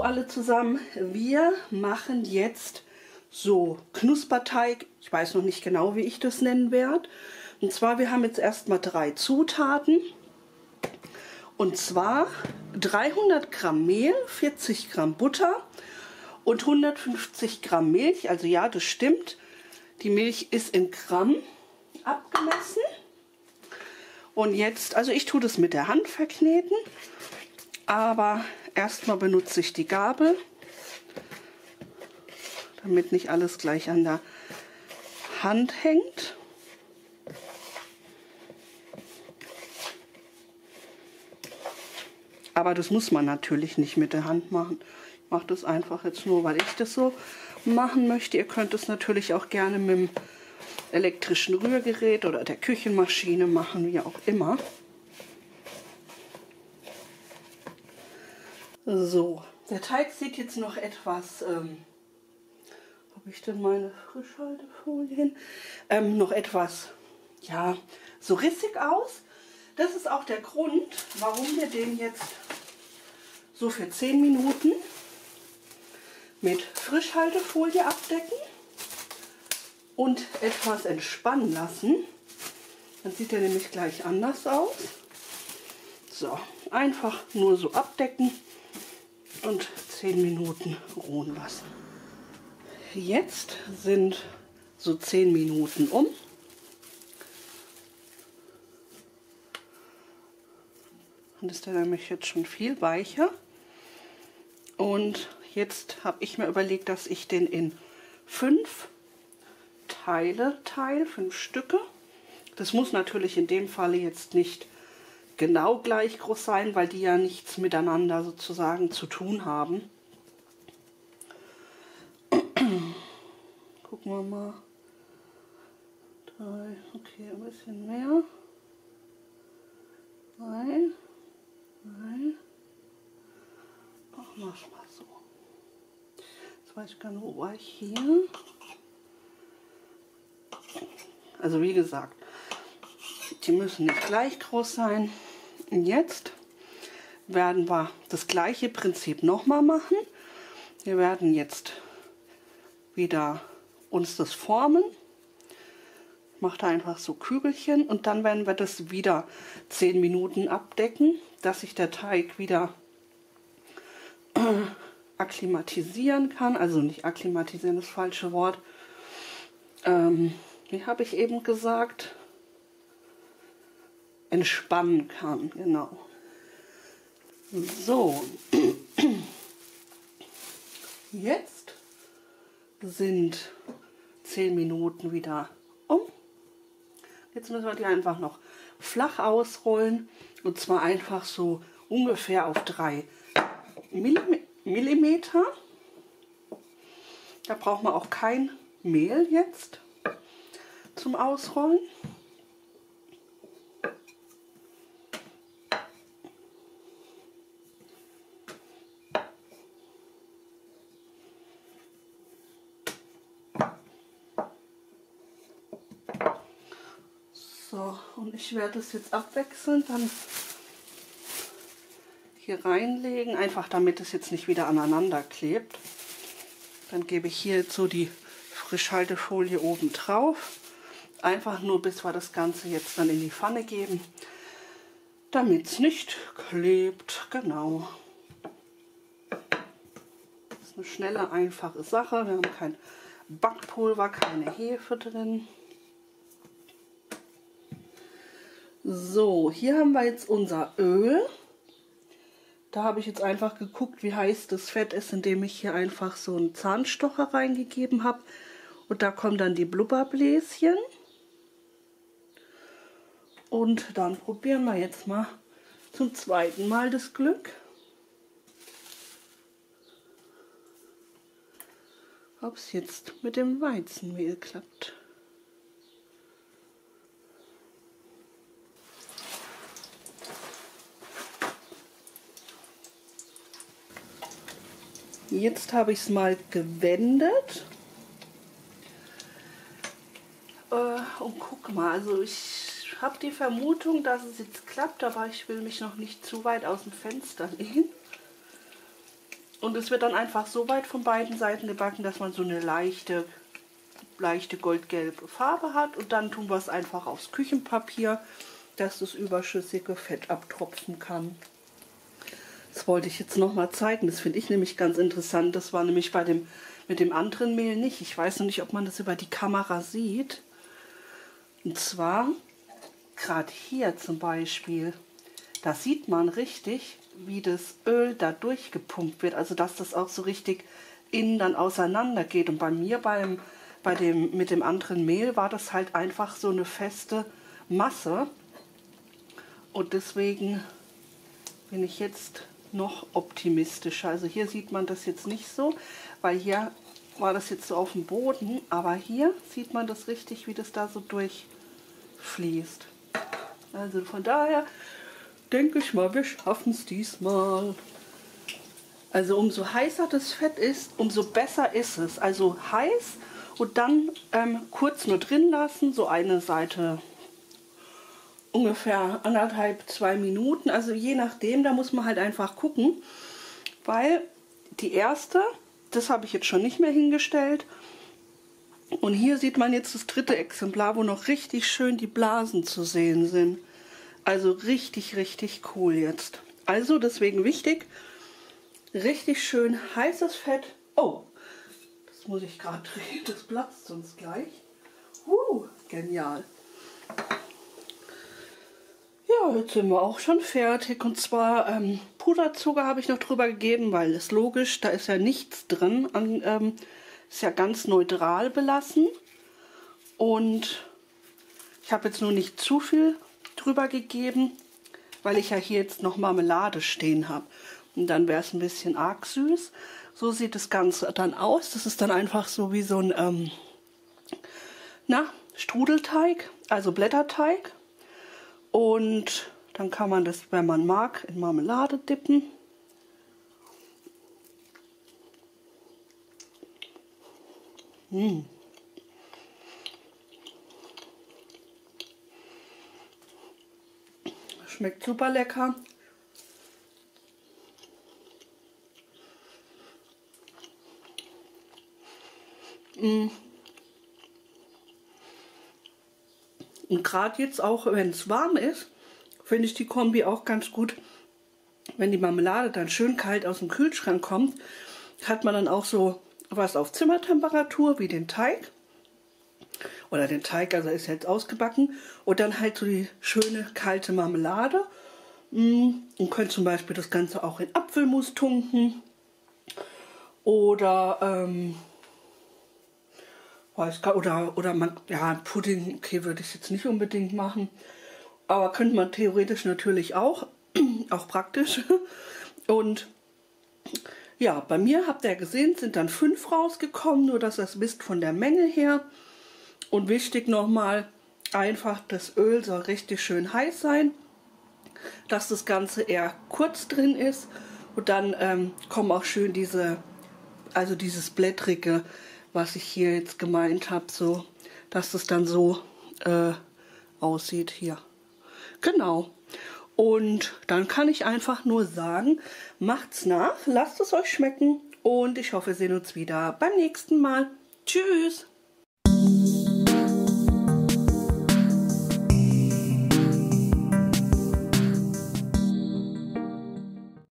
alle zusammen, wir machen jetzt so Knusperteig. Ich weiß noch nicht genau, wie ich das nennen werde. Und zwar, wir haben jetzt erstmal 3 Zutaten. Und zwar 300 Gramm Mehl, 40 Gramm Butter und 150 Gramm Milch. Also ja, das stimmt. Die Milch ist in Gramm abgemessen. Und jetzt, also ich tue das mit der Hand verkneten. Aber erstmal benutze ich die Gabel, damit nicht alles gleich an der Hand hängt. Aber das muss man natürlich nicht mit der Hand machen. Ich mache das einfach jetzt nur, weil ich das so machen möchte. Ihr könnt es natürlich auch gerne mit dem elektrischen Rührgerät oder der Küchenmaschine machen, wie auch immer. So, der Teig sieht jetzt noch etwas, habe ich denn meine Frischhaltefolie hin? Noch etwas, ja, so rissig aus. Das ist auch der Grund, warum wir den jetzt so für 10 Minuten mit Frischhaltefolie abdecken und etwas entspannen lassen. Dann sieht er nämlich gleich anders aus. So, einfach nur so abdecken und 10 Minuten ruhen lassen. Jetzt sind so 10 Minuten um. Und ist der nämlich jetzt schon viel weicher. Und jetzt habe ich mir überlegt, dass ich den in 5 Teile teile, 5 Stücke. Das muss natürlich in dem Falle jetzt nicht genau gleich groß sein, weil die ja nichts miteinander sozusagen zu tun haben. Gucken wir mal. 3, okay, ein bisschen mehr. 3. Ach, mach mal so. Jetzt weiß ich gar nicht, wo war ich hier? Also wie gesagt, die müssen nicht gleich groß sein. Und jetzt werden wir das gleiche Prinzip nochmal machen. Wir werden jetzt wieder uns das formen. Macht einfach so Kügelchen und dann werden wir das wieder 10 Minuten abdecken, dass sich der Teig wieder akklimatisieren kann. Also nicht akklimatisieren, das falsche Wort. Wie habe ich eben gesagt? Entspannen kann, genau. So, jetzt sind 10 Minuten wieder um. Jetzt müssen wir die einfach noch flach ausrollen und zwar einfach so ungefähr auf 3 Millimeter. Da braucht man auch kein Mehl jetzt zum Ausrollen. So, und ich werde es jetzt abwechselnd dann hier reinlegen, einfach damit es jetzt nicht wieder aneinander klebt. Dann gebe ich hier jetzt so die Frischhaltefolie oben drauf. Einfach nur, bis wir das Ganze jetzt dann in die Pfanne geben, damit es nicht klebt. Genau. Das ist eine schnelle, einfache Sache. Wir haben kein Backpulver, keine Hefe drin. So, hier haben wir jetzt unser Öl. Da habe ich jetzt einfach geguckt, wie heiß das Fett ist, indem ich hier einfach so einen Zahnstocher reingegeben habe. Und da kommen dann die Blubberbläschen. Und dann probieren wir jetzt mal zum zweiten Mal das Glück. Ob es jetzt mit dem Weizenmehl klappt. Jetzt habe ich es mal gewendet. Und guck mal, also ich habe die Vermutung, dass es jetzt klappt, aber ich will mich noch nicht zu weit aus dem Fenster lehnen. Und es wird dann einfach so weit von beiden Seiten gebacken, dass man so eine leichte goldgelbe Farbe hat. Und dann tun wir es einfach aufs Küchenpapier, dass das überschüssige Fett abtropfen kann. Das wollte ich jetzt noch mal zeigen. Das finde ich nämlich ganz interessant. Das war nämlich mit dem anderen Mehl nicht. Ich weiß noch nicht, ob man das über die Kamera sieht. Und zwar, gerade hier zum Beispiel, da sieht man richtig, wie das Öl da durchgepumpt wird. Also, dass das auch so richtig innen dann auseinander geht. Und bei mir mit dem anderen Mehl war das halt einfach so eine feste Masse. Und deswegen bin ich jetzt noch optimistischer. Also hier sieht man das jetzt nicht so, weil hier war das jetzt so auf dem Boden, aber hier sieht man das richtig, wie das da so durchfließt. Also von daher denke ich mal, wir schaffen es diesmal. Also umso heißer das Fett ist, umso besser ist es. Also heiß und dann kurz nur drin lassen, so eine Seite ungefähr 1,5, 2 Minuten, also je nachdem, da muss man halt einfach gucken, weil die erste, das habe ich jetzt schon nicht mehr hingestellt und hier sieht man jetzt das dritte Exemplar, wo noch richtig schön die Blasen zu sehen sind. Also richtig, richtig cool jetzt. Also deswegen wichtig, richtig schön heißes Fett. Oh, das muss ich gerade drehen, das platzt sonst gleich. Genial. Ja, jetzt sind wir auch schon fertig. Und zwar Puderzucker habe ich noch drüber gegeben, weil es logisch, da ist ja nichts drin. Ist ja ganz neutral belassen. Und ich habe jetzt nur nicht zu viel drüber gegeben, weil ich ja hier jetzt noch Marmelade stehen habe. Und dann wäre es ein bisschen arg süß. So sieht das Ganze dann aus. Das ist dann einfach so wie so ein Strudelteig, also Blätterteig. Und dann kann man das, wenn man mag, in Marmelade dippen. Schmeckt super lecker. Und gerade jetzt auch, wenn es warm ist, finde ich die Kombi auch ganz gut. Wenn die Marmelade dann schön kalt aus dem Kühlschrank kommt, hat man dann auch so was auf Zimmertemperatur wie den Teig. Oder den Teig, also ist jetzt ausgebacken. Und dann halt so die schöne kalte Marmelade. Und könnt zum Beispiel das Ganze auch in Apfelmus tunken. Oder oder man, ja, Pudding, okay, würde ich jetzt nicht unbedingt machen. Aber könnte man theoretisch natürlich auch, auch praktisch. Und ja, bei mir, habt ihr gesehen, sind dann 5 rausgekommen, nur dass ihr es wisst von der Menge her. Und wichtig nochmal, einfach das Öl soll richtig schön heiß sein, dass das Ganze eher kurz drin ist. Und dann kommen auch schön dieses Blättrige, was ich hier jetzt gemeint habe, so, dass das dann so aussieht hier. Genau. Und dann kann ich einfach nur sagen, macht's nach, lasst es euch schmecken und ich hoffe, wir sehen uns wieder beim nächsten Mal. Tschüss!